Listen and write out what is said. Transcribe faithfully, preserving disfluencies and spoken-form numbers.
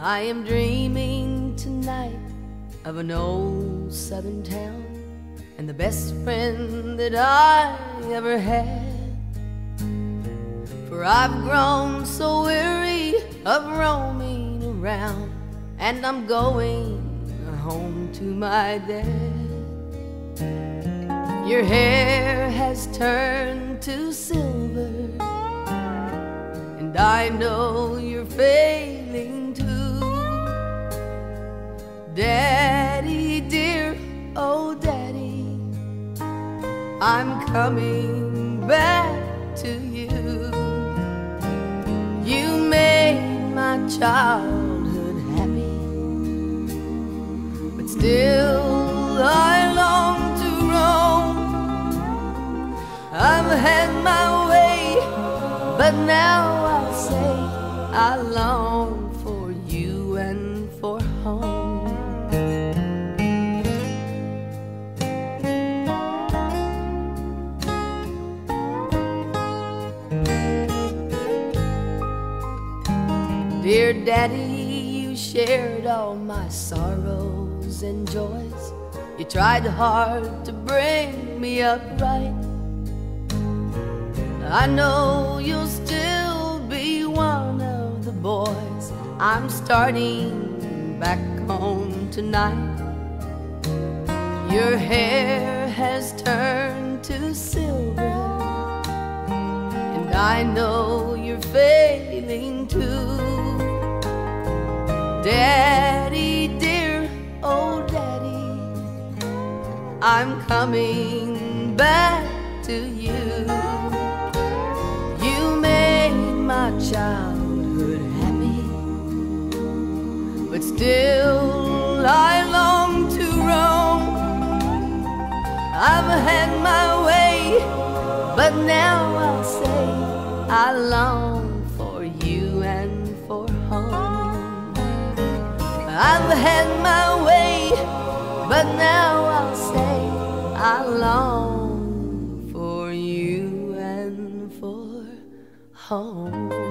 I am dreaming tonight of an old southern town and the best friend that I ever had. For I've grown so weary of roaming around, and I'm going home to my dad. Your hair has turned to silver, and I know you're failing too. Daddy dear, oh daddy, I'm coming back to you. You made my childhood happy, but still I long to roam. I've had my way, but now I'll say I long for you and for home. Dear Daddy, you shared all my sorrows and joys. You tried hard to bring me up right. I know you'll still be one of the boys. I'm starting back home tonight. Your hair has turned to silver, and I know you're failing too. Daddy dear, oh daddy, I'm coming back to you. You made my childhood happy, but still I long to roam. I've had my way, but now I'll say I long for you and for home. I've had my way, but now I'll say I long for you and for home.